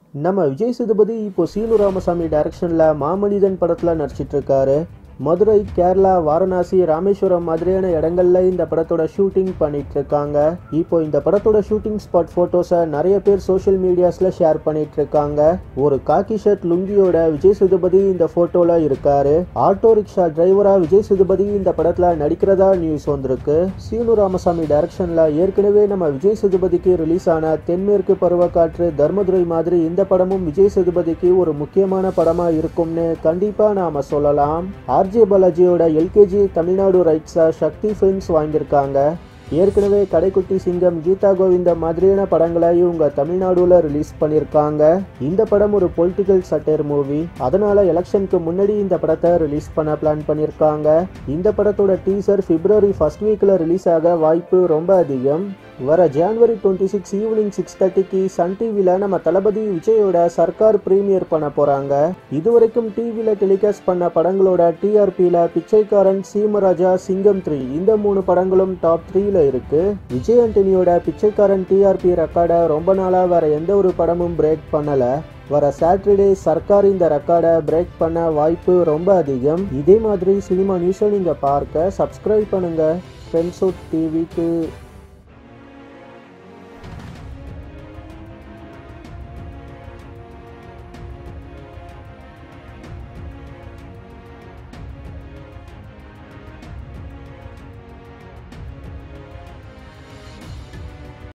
நம்ம விஜய் சேதுபதி இப்போ சீனு ராமசாமி டைரக்ஷன்ல மாமனிதன் படத்துல நடிச்சிட்டு இருக்காரு. மதுரை, கேரளா, வாரணாசி, ராமேஸ்வரம் மாதிரியான இடங்கள்ல இந்த படத்தோட ஷூட்டிங் பண்ணிட்டு இருக்காங்க. இப்போ இந்த படத்தோட ஷூட்டிங் ஸ்பாட் போட்டோஸை நிறைய பேர் சோஷியல் மீடியாஸ்ல ஷேர் பண்ணிட்டு இருக்காங்க. ஒரு காக்கி ஷர்ட் லுங்கியோட விஜய் சேதுபதி இந்த போட்டோல இருக்காரு. ஆட்டோ ரிக்ஷா டிரைவரா விஜய் சேதுபதி இந்த படத்துல நடிக்கிறதா நியூஸ் வந்திருக்கு. சீனு ராமசாமி டைரக்ஷன்ல ஏற்கனவே நம்ம விஜய் சேதுபதிக்கு ரிலீஸ் ஆன தென்மேற்கு பருவக்காற்று, தர்மதுரை மாதிரி இந்த படமும் விஜய் சேதுபதிக்கு ஒரு முக்கியமான படமா இருக்கும்னு கண்டிப்பா நாம சொல்லலாம். ஆர்ஜே பாலாஜியோட எல்கேஜி தமிழ்நாடு ரைட்ஸை சக்தி ஃபிலிம்ஸ் வாங்கியிருக்காங்க. ஏற்கனவே கடைக்குட்டி சிங்கம், கீதா கோவிந்தம் மாதிரியான படங்களை இவங்க தமிழ்நாடுல ரிலீஸ் பண்ணியிருக்காங்க. இந்த படம் ஒரு பொலிட்டிக்கல் சட்டையர் மூவி. அதனால எலெக்ஷனுக்கு முன்னாடி இந்த படத்தை ரிலீஸ் பண்ண பிளான் பண்ணியிருக்காங்க. இந்த படத்தோட டீசர் பிப்ரவரி ஃபர்ஸ்ட் வீக்ல ரிலீஸ் ஆக வாய்ப்பு ரொம்ப அதிகம். வர ஜனவரி 26 ஈவினிங் 6:30க்கு சன் டிவில நம்ம தளபதி விஜயோட சர்க்கார் பிரீமியர் பண்ண போறாங்க. இதுவரைக்கும் டிவில டெலிகாஸ்ட் பண்ண படங்களோட டிஆர்பியில பிச்சைக்காரன், சீமராஜா, சிங்கம் 3 இந்த 3 படங்களும் டாப் 3ல இருக்கு. விஜய் ஆண்டனியோட பிச்சைக்காரன் டிஆர்பி ரெக்கார்டை ரொம்ப நாளா வேற எந்த ஒரு படமும் பிரேக் பண்ணல. வர சாட்டர்டே சர்க்கார் இந்த ரெக்கார்டை பிரேக் பண்ண வாய்ப்பு ரொம்ப அதிகம். இதே மாதிரி சினிமா நியூஸை நீங்க பார்க்க சப்ஸ்கிரைப் பண்ணுங்க ஃப்ரெண்ட்ஸ் டிவிக்கு.